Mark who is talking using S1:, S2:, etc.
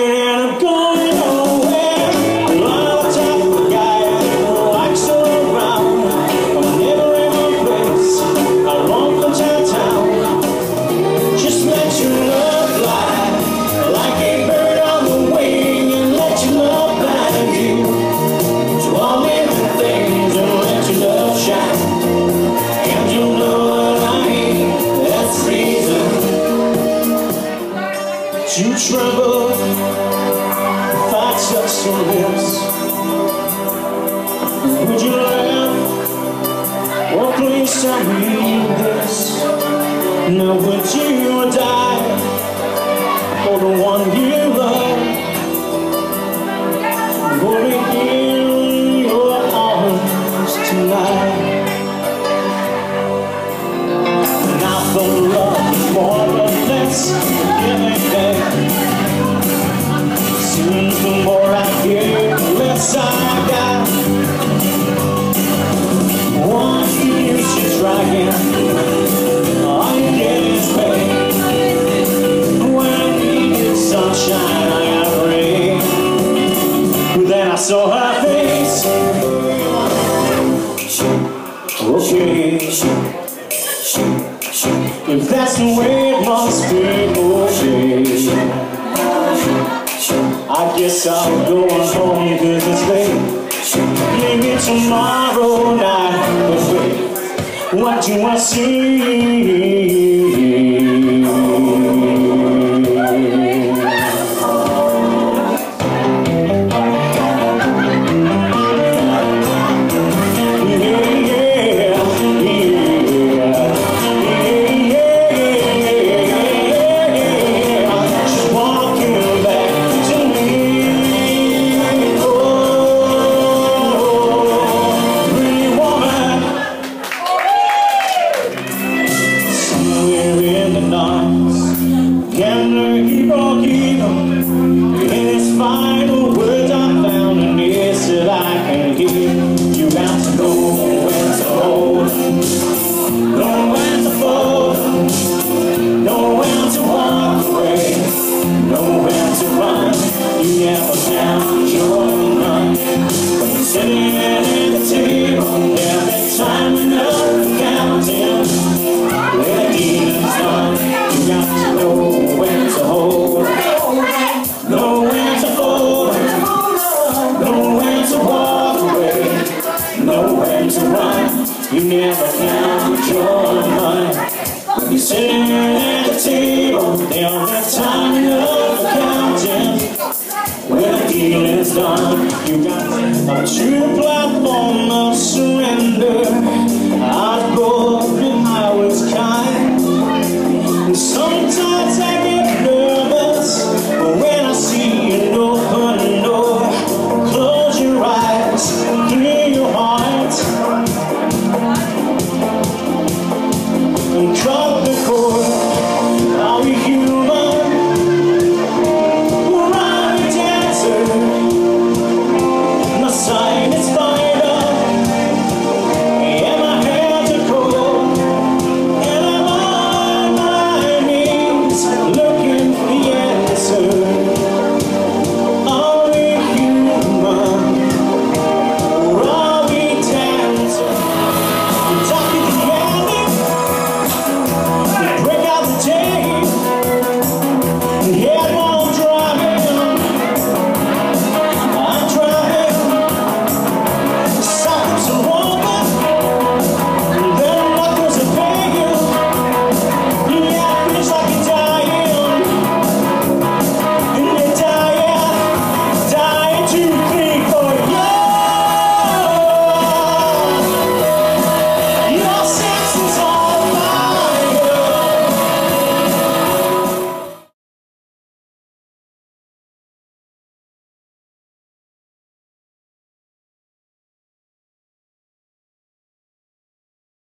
S1: and I'm going nowhere. I'm the type of guy who likes to around. I'm never in my place. I run from town to town. Just let your love fly like a bird on the wing, and let your love blind you to all living things, and let your love shine. And you know what I mean, that's the reason to tremble if I touch your lips. Would you laugh? Oh, please tell me this. Now would you die for the one you love? Would it in your arms tonight? Now for love, more or less, giving back. Seems the more I give, the less I got. Once you use your dragon, all you get is pain. When I needed sunshine, I got rain. But then I saw her face. Okay, if that's the way it must be, okay. I guess I'm going home 'cause it's late. Maybe tomorrow night. But wait, what do I see? You never count your money. When you're sitting at the table, they don't have time enough for counting. When the deal is done, you got a true platform of surrender.